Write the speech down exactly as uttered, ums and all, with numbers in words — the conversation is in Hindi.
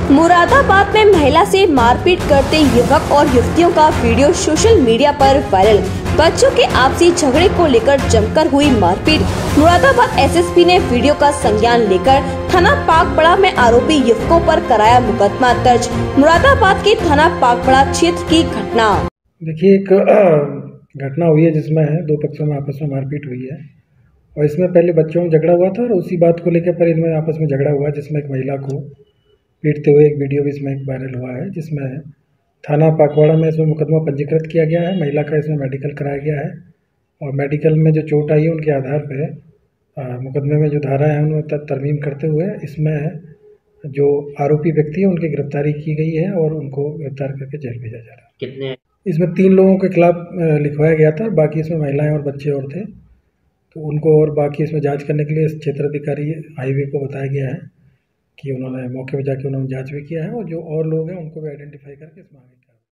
मुरादाबाद में महिला से मारपीट करते युवक और युवतियों का वीडियो सोशल मीडिया पर वायरल। बच्चों के आपसी झगड़े को लेकर जमकर हुई मारपीट। मुरादाबाद एसएसपी ने वीडियो का संज्ञान लेकर थाना पाकपड़ा में आरोपी युवकों पर कराया मुकदमा दर्ज। मुरादाबाद के थाना पाकपड़ा क्षेत्र की घटना। देखिए, एक घटना हुई है जिसमें दो पक्षों में आपस में मारपीट हुई है और इसमें पहले बच्चों में झगड़ा हुआ था और उसी बात को लेकर पर इनमें आपस में झगड़ा हुआ, जिसमें एक महिला को पीटते हुए एक वीडियो भी इसमें एक वायरल हुआ है, जिसमें थाना पाकवाड़ा में इसमें मुकदमा पंजीकृत किया गया है। महिला का इसमें मेडिकल कराया गया है और मेडिकल में जो चोट आई है उनके आधार पर मुकदमे में जो धारा है उनमें तरमीम करते हुए इसमें जो आरोपी व्यक्ति है उनकी गिरफ्तारी की गई है और उनको गिरफ्तार करके जेल भेजा जा रहा है। कितने इसमें तीन लोगों के खिलाफ लिखवाया गया था, बाकी इसमें महिलाएं और बच्चे और थे, तो उनको और बाकी इसमें जांच करने के लिए क्षेत्राधिकारी हाईवे को बताया गया है कि उन्होंने मौके पर जाके उन्होंने जांच भी किया है और जो और लोग हैं उनको भी आइडेंटिफाई करके इसमें आगे